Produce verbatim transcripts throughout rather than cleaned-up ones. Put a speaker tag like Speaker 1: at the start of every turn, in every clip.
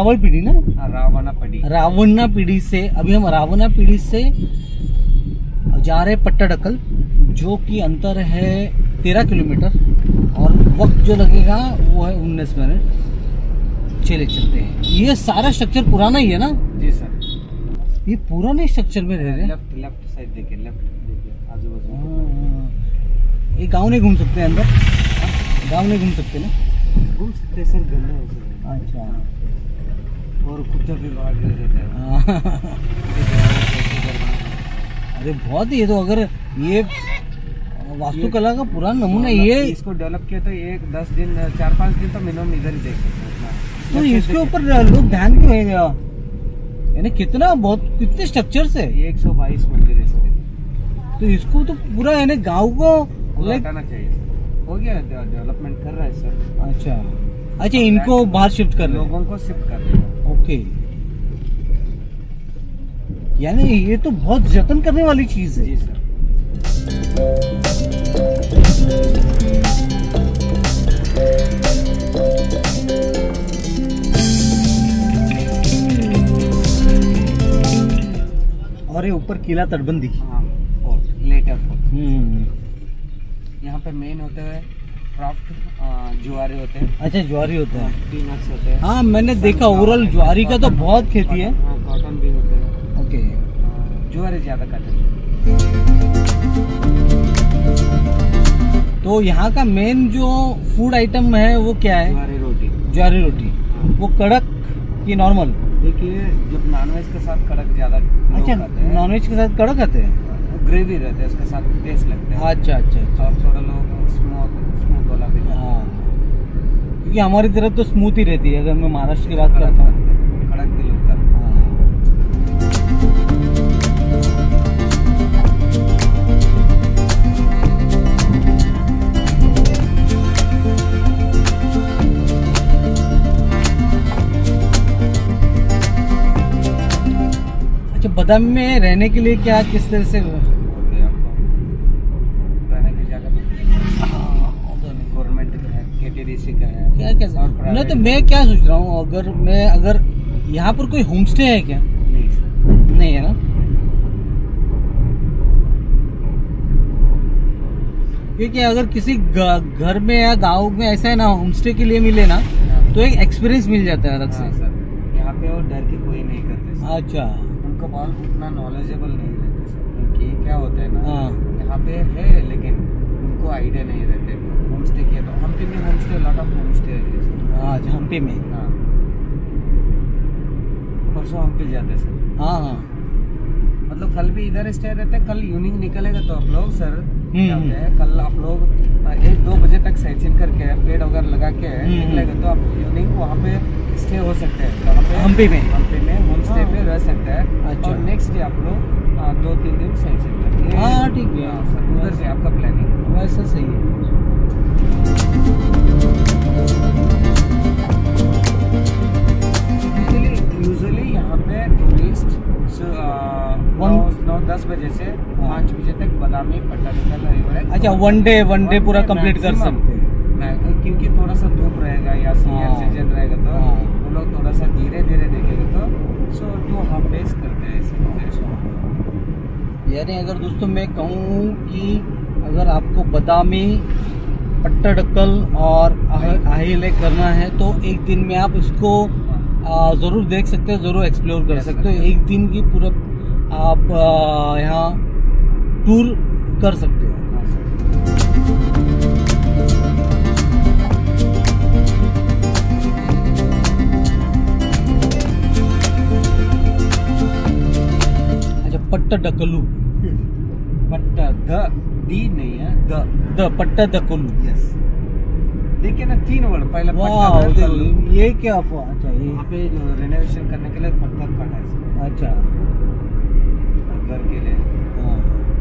Speaker 1: रावलपिंडी ना,
Speaker 2: रावणापीडी
Speaker 1: रावणापीडी से अभी हम रावणापीडी से जा रहे पट्टाडकल, जो कि अंतर है तेरह किलोमीटर और वक्त जो लगेगा वो है उन्नीस मिनट। चले चलते हैं। ये सारा स्ट्रक्चर पुराना ही है ना?
Speaker 2: जी सर,
Speaker 1: ये पुराने स्ट्रक्चर में रह रहे हैं।
Speaker 2: लेफ्ट लेफ्ट साइड देखिए, लेफ्ट देखिए आजू बाजू।
Speaker 1: ये गाँव नहीं घूम सकते अंदर? गाँव नहीं घूम सकते ना?
Speaker 2: घूम सकते सर, गंदा है सर।
Speaker 1: अच्छा,
Speaker 2: और कुत्ता भी बाहर गिर जाता है।
Speaker 1: अरे बहुत, ये तो अगर ये वास्तुकला का पुराना नमूना, ये
Speaker 2: इसको डेवलप किया तो एक दस दिन चार पाँच दिन तो मिनिमम इधर ही देख सकते हैं।
Speaker 1: तो इसके ऊपर लोग ध्यान क्यों है? यानी कितना बहुत कितने स्ट्रक्चर्स है?
Speaker 2: एक सौ बाईस मंदिर है सर।
Speaker 1: तो इसको तो पूरा यानी गाँव को
Speaker 2: हटाना चाहिए सर। हो गया, डेवलपमेंट कर रहा है सर।
Speaker 1: अच्छा अच्छा, इनको बाहर शिफ्ट कर रहे हैं,
Speaker 2: लोगों को शिफ्ट कर रहे हैं।
Speaker 1: ओके, यानी ये तो बहुत जतन करने वाली चीज है।
Speaker 2: जी सर।
Speaker 1: और ये ऊपर किला तटबंदी,
Speaker 2: हाँ, फोर्ट, लेटर फोर्ट।
Speaker 1: हम्म,
Speaker 2: यहाँ पे मेन होते हैं क्राफ्ट, ज्वारी होते हैं।
Speaker 1: अच्छा, ज्वारी होता है,
Speaker 2: पीनट्स होते हैं।
Speaker 1: हाँ मैंने देखा, ओवरऑल ज्वारी का तो बहुत खेती है।
Speaker 2: हाँ, कॉटन भी होते हैं।
Speaker 1: ओके,
Speaker 2: ज्वारी ज्यादा कॉटन।
Speaker 1: तो यहाँ का मेन जो फूड आइटम है वो क्या है?
Speaker 2: ज्वारी रोटी।
Speaker 1: ज्वारी रोटी। वो कड़क की नॉर्मल?
Speaker 2: देखिए, जब नॉनवेज के साथ कड़क ज्यादा।
Speaker 1: अच्छा, नॉनवेज के साथ कड़क आते हैं?
Speaker 2: ग्रेवी रहते हैं, उसके साथ टेस्ट लगता है।
Speaker 1: अच्छा अच्छा अच्छा।
Speaker 2: और थोड़ा लोग स्मूथ स्मूथ वाला भी।
Speaker 1: हाँ, क्योंकि हमारी तरफ तो स्मूथ ही रहती है, अगर मैं महाराष्ट्र की बात करता हूँ।
Speaker 2: कड़क दिल होता है।
Speaker 1: अच्छा, बादामी में रहने के लिए क्या किस तरह से
Speaker 2: गवर्नमेंट का है, केटीडीसी का है,
Speaker 1: क्या क्या? नहीं तो मैं क्या सोच रहा हूँ, अगर मैं अगर यहाँ पर कोई होम स्टे है क्या?
Speaker 2: नहीं सर,
Speaker 1: नहीं है ना? क्योंकि अगर किसी घर में या गांव में ऐसा है ना, होम स्टे के लिए मिले ना, तो एक एक्सपीरियंस मिल जाता है अलग से।
Speaker 2: हाँ सर, यहाँ पे और डर की कोई नहीं करते सर।
Speaker 1: अच्छा,
Speaker 2: उनको बहुत उतना नॉलेजेबल नहीं रहते सर, क्योंकि क्या होता है ना,
Speaker 1: हाँ,
Speaker 2: यहाँ पे है लेकिन उनको आइडिया नहीं रहते। होम स्टे किया तो हम्पी में home stay, lot of home stay है।
Speaker 1: हाँ हम्पी में।
Speaker 2: हाँ, परसों हम्पी जाते सर।
Speaker 1: हाँ हाँ,
Speaker 2: मतलब कल भी इधर स्टे रहते, कल यूनिंग निकलेगा तो आप लोग सर
Speaker 1: हम्म,
Speaker 2: है, कल आप लोग एक दो बजे तक साइट सीन करके पेड़ वगैरह लगा के निकलेगा तो आप यूनिंग वहाँ पे स्टे हो सकते हैं। तो पे
Speaker 1: हम्पी में
Speaker 2: हम्पी में होम स्टे पे रह सकते हैं।
Speaker 1: अच्छा।
Speaker 2: और नेक्स्ट डे आप लोग आ, दो तीन दिन साइट सीन करके।
Speaker 1: हाँ ठीक है,
Speaker 2: हाँ सर, उधर से आपका प्लानिंग
Speaker 1: वैसा सही है।
Speaker 2: यूजुअली यहाँ पे टूरिस्ट नौ दस बजे से पाँच बजे तक बादामी पट्टाडकल।
Speaker 1: अच्छा, वन डे वन डे पूरा कंप्लीट कर सकते हैं,
Speaker 2: क्योंकि थोड़ा सा धूप रहेगा या सीनियर
Speaker 1: हाँ,
Speaker 2: सीजन रहेगा तो
Speaker 1: हाँ,
Speaker 2: वो लोग थोड़ा सा धीरे धीरे देखेंगे तो सो टू हाफ डेज करते हैं ऐसे।
Speaker 1: यानी अगर दोस्तों मैं कहूँ कि अगर आपको बादामी, पट्टाडकल और अहिले करना है तो एक दिन में आप इसको ज़रूर देख सकते हो, ज़रूर एक्सप्लोर कर सकते हो। एक दिन की पूरा आप यहाँ टूर कर सकते हो। अच्छा, पट्टाडकलू,
Speaker 2: पट्टा द डी नहीं है, द
Speaker 1: द पट्टाडकलू।
Speaker 2: यस, देखिए ना तीन वर्ड पहले।
Speaker 1: वाह, ये क्या अफवाह? अच्छा, ये
Speaker 2: यहाँ पे रेनोवेशन करने के लिए पत्थर काटा है।
Speaker 1: अच्छा,
Speaker 2: घर के लिए।
Speaker 1: हाँ,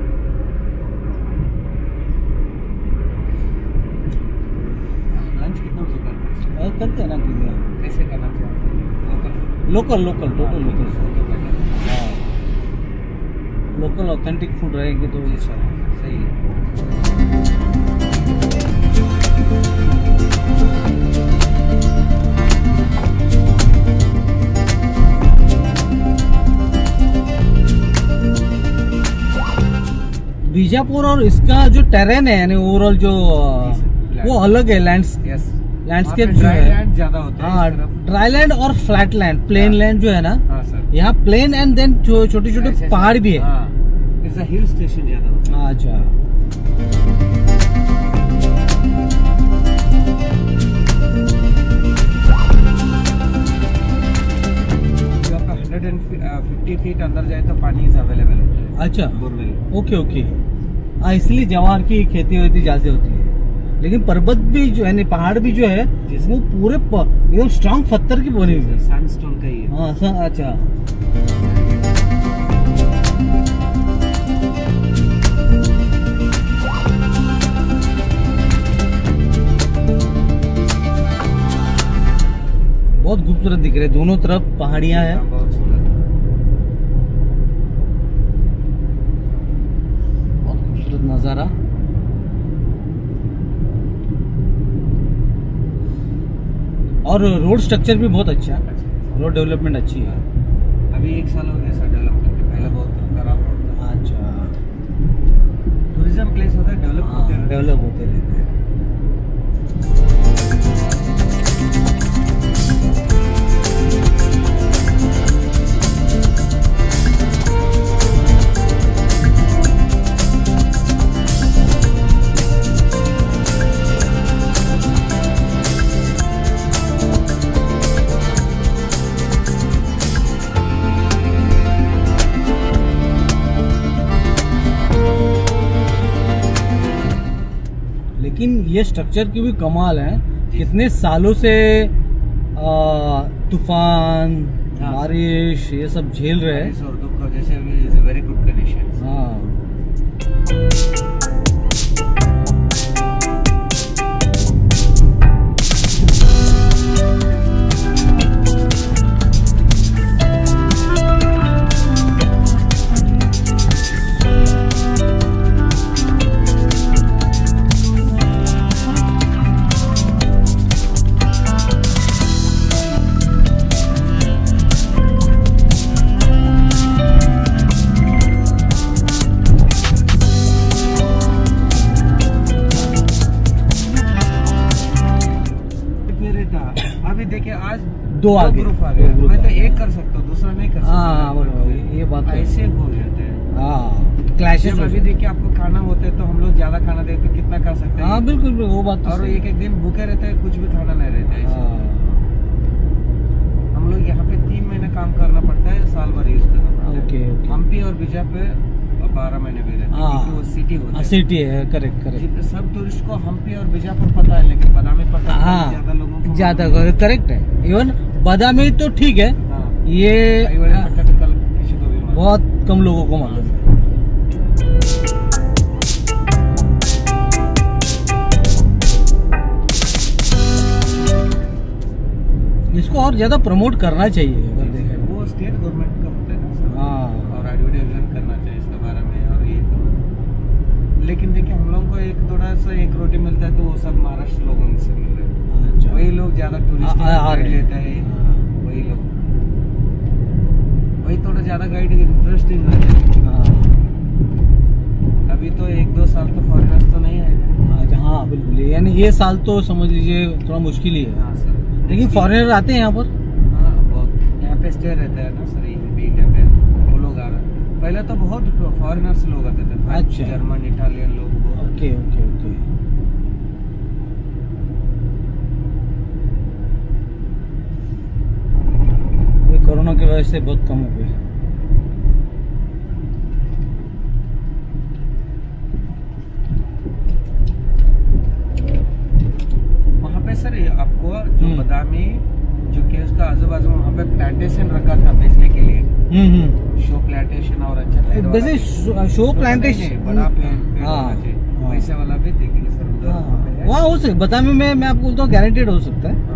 Speaker 2: लंच कितना बजे करते हैं?
Speaker 1: करते हैं ना,
Speaker 2: कैसे करना चाहिए?
Speaker 1: Local local total local. हाँ, लोकल ऑथेंटिक फूड रहेंगे तो अच्छा है।
Speaker 2: सही है।
Speaker 1: बीजापुर और इसका जो टेरेन है यानी ओवरऑल जो वो अलग है, लैंड्स
Speaker 2: यस
Speaker 1: लैंडस्केप जो है
Speaker 2: लैंड ज्यादा होता है।
Speaker 1: हाँ, ड्राई लैंड और फ्लैट लैंड, प्लेन लैंड जो है ना,
Speaker 2: हाँ सर,
Speaker 1: यहाँ प्लेन एंड देन छोटे छोटे पहाड़ भी है।
Speaker 2: इट्स अ हिल स्टेशन ज्यादा होता है।
Speaker 1: अच्छा,
Speaker 2: फिफ्टी फीट अंदर जाए तो पानी इज अवेलेबल होता है।
Speaker 1: अच्छा,
Speaker 2: बोरवेल।
Speaker 1: ओके ओके, हाँ इसलिए जवार की खेती होती ज्यादा होती है। लेकिन पर्वत भी जो है, पहाड़ भी जो है वो पूरे एकदम स्ट्रॉन्ग पत्थर की बनी हुई है,
Speaker 2: सैंडस्टोन का ही है।
Speaker 1: हाँ सर, अच्छा। बहुत खूबसूरत दिख रहे, दोनों तरफ पहाड़ियां हैं।
Speaker 2: बहुत सुंदर,
Speaker 1: बहुत खूबसूरत नजारा। और रोड स्ट्रक्चर भी बहुत अच्छा है, रोड डेवलपमेंट अच्छी है।
Speaker 2: अभी एक साल हो गया सर डेवलप करके, पहले बहुत खराब रोड था।
Speaker 1: अच्छा,
Speaker 2: टूरिज्म प्लेस होता है, डेवलप होते हैं,
Speaker 1: डेवलप होते रहते हैं। लेकिन ये स्ट्रक्चर की भी कमाल है, कितने सालों से तूफान, बारिश ये सब झेल रहे हैं।
Speaker 2: और दुख जैसे अभी इज वेरी गुड कंडीशन।
Speaker 1: हाँ,
Speaker 2: अभी देखिए आज
Speaker 1: दो आगे
Speaker 2: ग्रुप आ गए, मैं तो एक कर सकता हूँ, दूसरा नहीं कर सकता।
Speaker 1: हाँ बराबर, ये बात
Speaker 2: ऐसे हो जाते हैं।
Speaker 1: हाँ, क्लैशेस।
Speaker 2: अभी देखिए आपको खाना होते तो हम लोग ज्यादा खाना देते तो कितना खा सकते हैं।
Speaker 1: हाँ बिल्कुल, वो बात तो
Speaker 2: और एक एक दिन भूखे रहते हैं, कुछ भी खाना नहीं रहता है।
Speaker 1: हाँ।
Speaker 2: हम लोग यहाँ पे तीन महीने काम करना पड़ता है, साल भर यूज करना पड़ता है।
Speaker 1: Okay okay.
Speaker 2: हम्पी और बीजा पे बारह महीने भी रहते हैं, क्योंकि वो सिटी होता है।
Speaker 1: सिटी है, करेक्ट करेक्ट।
Speaker 2: सब टूरिस्ट को हम्पी और बीजापुर पता है, लेकिन बादामी पता है
Speaker 1: हाँ,
Speaker 2: ज्यादा लोगों को
Speaker 1: ज्यादा करेक्ट है। इवन बादामी तो ठीक है,
Speaker 2: हाँ,
Speaker 1: ये
Speaker 2: पट्टाडकल किसी को भी मालूम।
Speaker 1: बहुत कम लोगों को मालूम है। इसको और ज्यादा प्रमोट करना चाहिए अगर देखें।
Speaker 2: वो स्टेट गवर्नमेंट का होता है ना सर।
Speaker 1: हाँ,
Speaker 2: और एडवर्टाइजमेंट करना चाहिए इसके बारे में। और ये तो लेकिन देखिए हम लोगों को एक थोड़ा सा एक रोटी मिलता है तो वो सब महाराष्ट्र लोगों से मिल रहे हैं।
Speaker 1: अच्छा।
Speaker 2: वही लोग ज्यादा टूरिस्ट गाइड लेते हैं, वही लोग वही थोड़ा ज्यादा गाइड इंटरेस्टिंग रहता है। अभी तो एक दो साल तो फॉरेनर्स तो नहीं आएगा।
Speaker 1: अच्छा, हाँ बिल्कुल, यानी ये साल तो समझ लीजिए थोड़ा मुश्किल ही है।
Speaker 2: हाँ सर,
Speaker 1: लेकिन फॉरेनर आते हैं यहाँ पर।
Speaker 2: हाँ बहुत, यहाँ पे स्टे रहता है ना सर, यहाँ पे इंडिया पे वो लोग आ रहे हैं। पहले तो बहुत फॉरेनर्स लोग आते थे,
Speaker 1: अच्छा,
Speaker 2: जर्मन इटालियन लोग।
Speaker 1: Okay okay okay. ये कोरोना की वजह से बहुत कम हो गया।
Speaker 2: सर आपको जो बादामी जो कि उसका आजू बाजू वहाँ पे प्लांटेशन रखा था बेचने के लिए, शो प्लांटेशन और अच्छा
Speaker 1: वैसे शो प्लांटेशन
Speaker 2: बड़ा पेड़ होना चाहिए, वैसे वाला भी देखेंगे सर उधर।
Speaker 1: वहाँ हो सकता, बादामी में मैं आपको बोलता हूँ गारंटेड हो सकता है।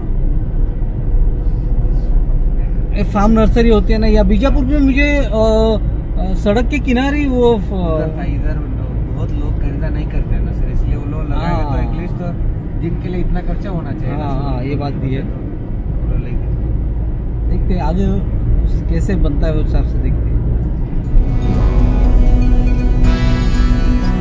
Speaker 1: फार्म नर्सरी होती है ना, या बीजापुर में मुझे आ, आ, सड़क के किनारे वो
Speaker 2: इधर बहुत लोग खरीदा नहीं करते ना सर, इसलिए वो लोग लगाएंगे तो एटलीस्ट तो दिन के लिए इतना खर्चा होना चाहिए।
Speaker 1: हाँ हाँ, ये बात भी है।
Speaker 2: तो
Speaker 1: देखते हैं आगे कैसे बनता है, उस हिसाब से देखते हैं।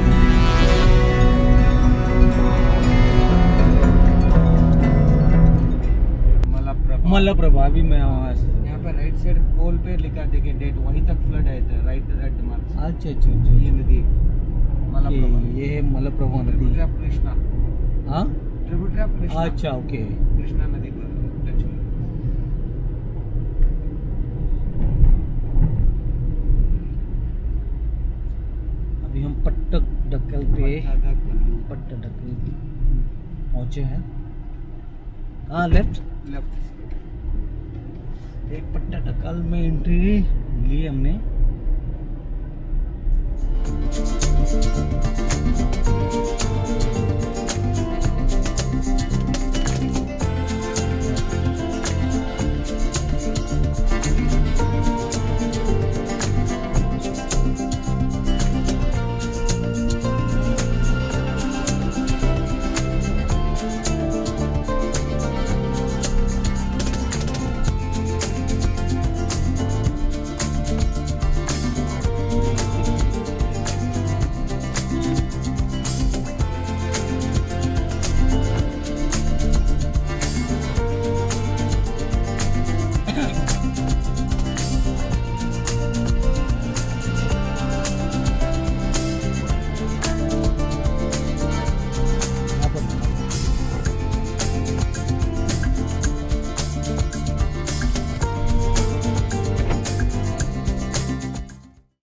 Speaker 1: मलप्रभा भी मैं वहाँ से
Speaker 2: यहाँ पे राइट साइड पोल पे लिखा देखिए डेट, वहीं तक फ्लड है इधर, राइट रेड मार्क्स।
Speaker 1: अच्छा अच्छा अच्छा
Speaker 2: ये नदी मलप्रभा,
Speaker 1: ये ये है मलप्रभा नदी।
Speaker 2: Tributary of Krishna.
Speaker 1: हाँ
Speaker 2: ट्रिब्यूटरी ऑफ कृष्णा।
Speaker 1: अच्छा ओके।
Speaker 2: कृष्णा नदी पर टच हुई।
Speaker 1: अभी हम पट्टडकल पे पट्टडकल पहुंचे हैं। हाँ लेफ्ट
Speaker 2: लेफ्ट
Speaker 1: एक पट्टडकल में एंट्री ली हमने।